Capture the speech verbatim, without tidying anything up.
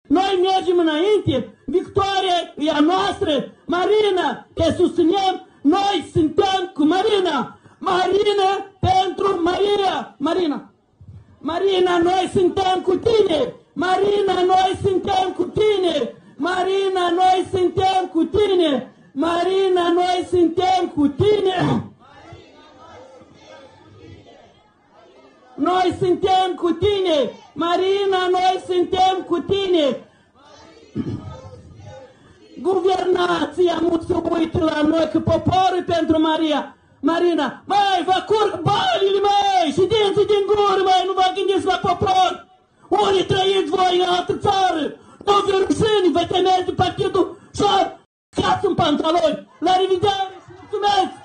Noi mergem înainte, victoria e a noastră. Marina, te susținem, noi suntem cu Marina. Marina pentru Maria. Marina. Marina, noi suntem cu tine. Marina, noi suntem cu tine. Marina, noi suntem cu tine. Marina, noi suntem cu tine. Noi suntem cu tine. Marina, noi suntem cu tine. Guvernația nu se uită la noi, că poporul pentru Maria. Marina, mai vă curg banile, mai, și dinții din gură, mai, nu vă gândiți la popor. Unii trăiți voi în altă țară. Nu vă rușini, vă temeți de partidul și fiați în pantaloni. La revedere și mulțumesc!